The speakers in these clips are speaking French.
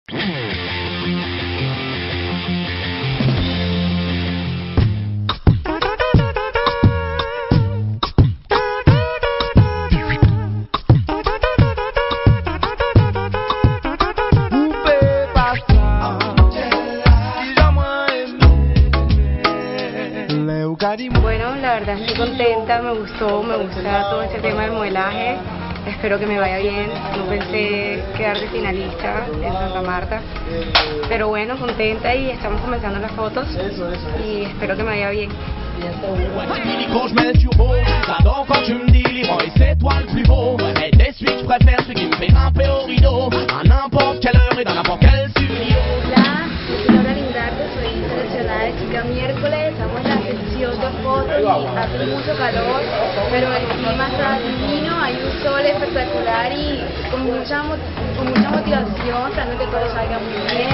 Bueno, la verdad estoy contenta, me gusta todo este tema del modelaje, espero que me vaya bien, no pensé quedar de finalista en Santa Marta, pero bueno, contenta y estamos comenzando las fotos y espero que me vaya bien. Quand je mets sur haut, j'adore quand tu me dis libre et c'est toi le plus beau. Et t'es celui que je préfère, celui qui me fait grimper au rideau, à n'importe quelle heure et dans n'importe quel studio. Hola, soy Laura Lindardo, soy seleccionada de Chica Miércoles, estamos en la sección de fotos y hace mucho calor, pero el clima está divino, hay un sol espectacular y con mucha motivación, tratando que todo salga muy bien.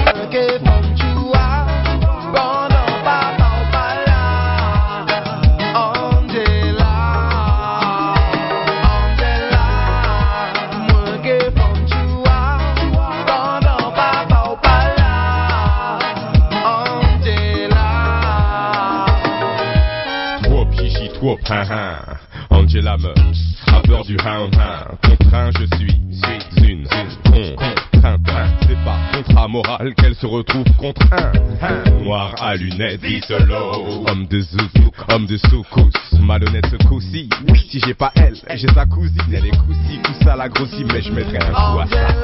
Whoop, Angela Meuse a peur du hound. Contraint je suis une contrainte. C'est pas contrat moral qu'elle se retrouve contre un noir à lunettes, dit solo. Homme de zouk, homme de soukous, malhonnête ce coup-ci. Si j'ai pas elle, j'ai sa cousine. Elle est coussi, coussa la grossie, mais je mettrai un coup à ça.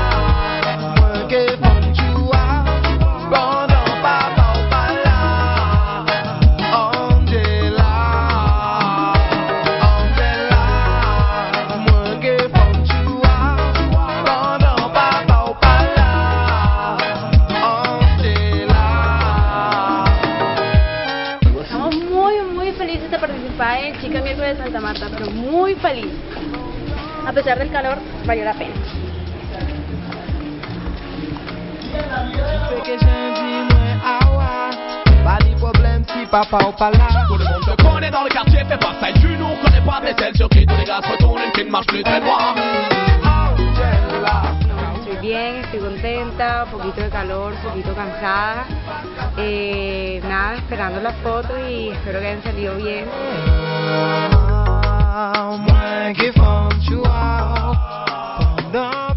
En Chica Miércoles de Santa Marta, pero muy feliz. A pesar del calor, valió la pena. Tout le monde te connaît dans le quartier, fais pas ça et tu nous reconnais pas, t'es celle sur qui tous les gars se retournent, une qui ne marche plus très droit. Estoy bien, estoy contenta, poquito de calor, poquito cansada. Nada, esperando las fotos y espero que hayan salido bien.